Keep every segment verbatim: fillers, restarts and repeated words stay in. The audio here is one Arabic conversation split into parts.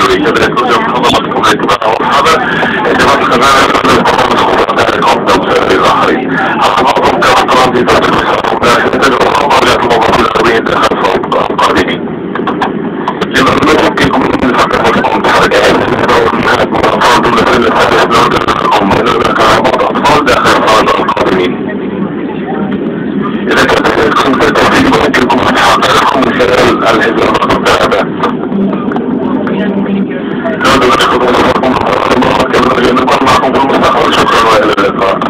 كذلك ترجى من حضراتكم الاتباع والحذر اتباع الخزانة للقرار الخطأ القبضة وسائر الآخرين. حضراتكم كما ترانزيتات المسافة داخل تجربة الخطأ الموضوع الأولين داخل صوت القادمين. لما ما يمكنكم من الحكم المتحركات والنهاية من الأطفال دون سن الثالث بلاد الأم من الأكرام والأطفال داخل صوت القادمين. إذا كانت لديكم تأتي يمكنكم أن تحققكم من خلال الحزام المتابعة. هذا نشكر لكم الله كما جنبا معكم في المستقبل. شكرا وإلى اللقاء.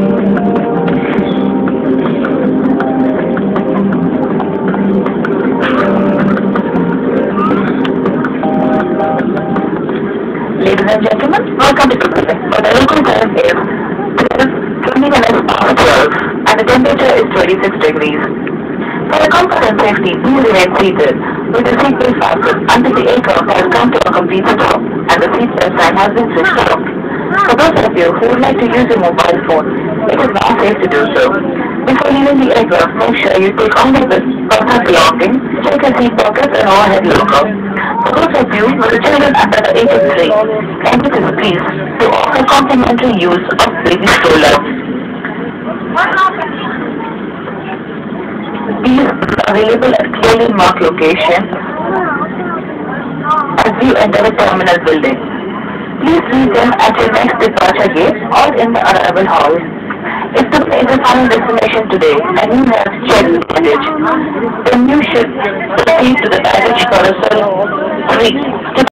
Ladies and gentlemen, welcome to the American time is twenty minutes past twelve and the temperature is twenty-six degrees. For the comfort and safety, please remain seated with the seatbelt fastened until the aircraft has come to a complete stop and the seatbelt sign has been switched off. For those of you who would like to use your mobile phone, it is now safe to do so. Before leaving the aircraft, make sure you take only the personal belongings, check your seat pockets and overhead locker. For those of you with children under the age of three, kindly is pleased to offer complimentary use of baby stroller. These are available at clearly marked locations as you enter the terminal building. Please leave them at your next departure gate or in the arrival hall. If the plane is a final destination today and you have checked baggage, then you should proceed to the baggage carousel three.